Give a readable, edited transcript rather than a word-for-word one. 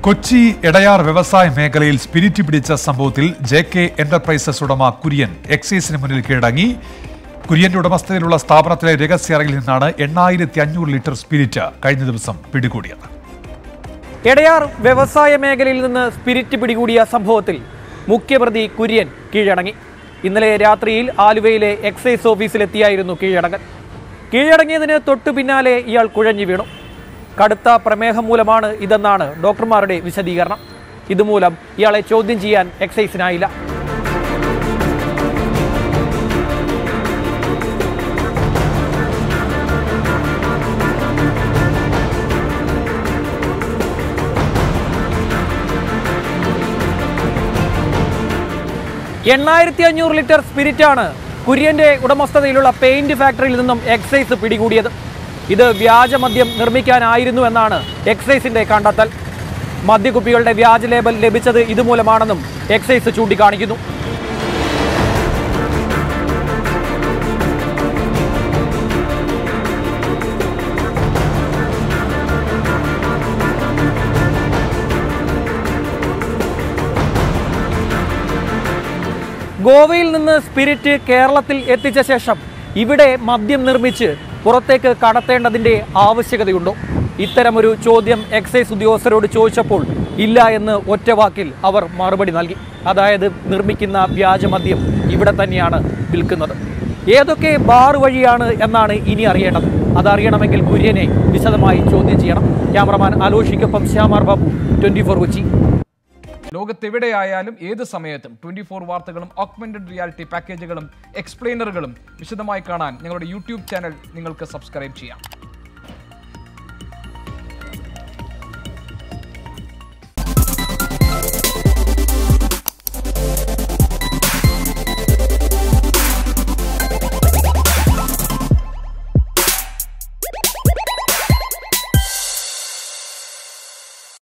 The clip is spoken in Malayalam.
കൊച്ചി എടയാർ വ്യവസായ മേഖലയിൽ സ്പിരിറ്റ് പിടിച്ച സംഭവത്തിൽ JK എന്റർപ്രൈസസ് ഉടമ കുര്യൻ എക്സൈസിന് മുന്നിൽ കീഴടങ്ങി. കുര്യന്റെ ഉടമസ്ഥതയിലുള്ള സ്ഥാപനത്തിലെ രഹസ്യറയിൽ നിന്നാണ് 8500 ലിറ്റർ സ്പിരിറ്റ് കഴിഞ്ഞ ദിവസം പിടികൂടിയത്. എടയാർ വ്യവസായ മേഖലയിൽ നിന്ന് സ്പിരിറ്റ് പിടികൂടിയ സംഭവത്തിൽ മുഖ്യപ്രതി കുര്യൻ കീഴടങ്ങി. ഇന്നലെ രാത്രിയിൽ ആലുവയിലെ എക്സൈസ് ഓഫീസിലെത്തിയായിരുന്നു കീഴടങ്ങൽ. കീഴടങ്ങിയതിന് തൊട്ടു പിന്നാലെ ഇയാൾ കുഴഞ്ഞു വീണു. കടുത്ത പ്രമേഹം മൂലമാണ് ഇതെന്നാണ് ഡോക്ടർമാരുടെ വിശദീകരണം. ഇതുമൂലം ഇയാളെ ചോദ്യം ചെയ്യാൻ എക്സൈസിനായില്ല. $8500 ലിറ്റർ സ്പിരിറ്റാണ് കുര്യന്റെ ഉടമസ്ഥതയിലുള്ള പെയിന്റ് ഫാക്ടറിയിൽ നിന്നും എക്സൈസ് പിടികൂടിയത്. ഇത് വ്യാജമദ്യം നിർമ്മിക്കാനായിരുന്നു എന്നാണ് എക്സൈസിന്റെ കണ്ടെത്തൽ. മദ്യക്കുപ്പികളുടെ വ്യാജ ലേബൽ ലഭിച്ചത് ഇതുമൂലമാണെന്നും എക്സൈസ് ചൂണ്ടിക്കാണിക്കുന്നു. ഗോവയിൽ നിന്ന് സ്പിരിറ്റ് കേരളത്തിൽ എത്തിച്ച ശേഷം ഇവിടെ മദ്യം നിർമ്മിച്ച് പുറത്തേക്ക് കടത്തേണ്ടതിന്റെ ആവശ്യകതയുണ്ടോ? ഇത്തരമൊരു ചോദ്യം എക്സൈസ് ഉദ്യോഗസ്ഥരോട് ചോദിച്ചപ്പോൾ ഇല്ല എന്ന് ഒറ്റവാക്കിൽ അവർ മറുപടി നൽകി. അതായത് നിർമ്മിക്കുന്ന വ്യാജമദ്യം ഇവിടെ തന്നെയാണ് വിൽക്കുന്നത്. ഏതൊക്കെ ബാർ വഴിയാണ് എന്നാണ് ഇനി അറിയേണ്ടത്. അതറിയണമെങ്കിൽ കുര്യനെ വിശദമായി ചോദ്യം ചെയ്യണം. ക്യാമറമാൻ അലോഷിക്കൊപ്പം ശ്യാമാർ ബാബു, 24 കൊച്ചി. ലോകത്തെവിടെയായാലും ഏത് സമയത്തും 24 വാർത്തകളും ഓഗ്മെന്റഡ് റിയാലിറ്റി പാക്കേജുകളും എക്സ്പ്ലെയിനറുകളും വിശദമായി കാണാൻ ഞങ്ങളുടെ യൂട്യൂബ് ചാനൽ നിങ്ങൾക്ക് സബ്സ്ക്രൈബ് ചെയ്യാം.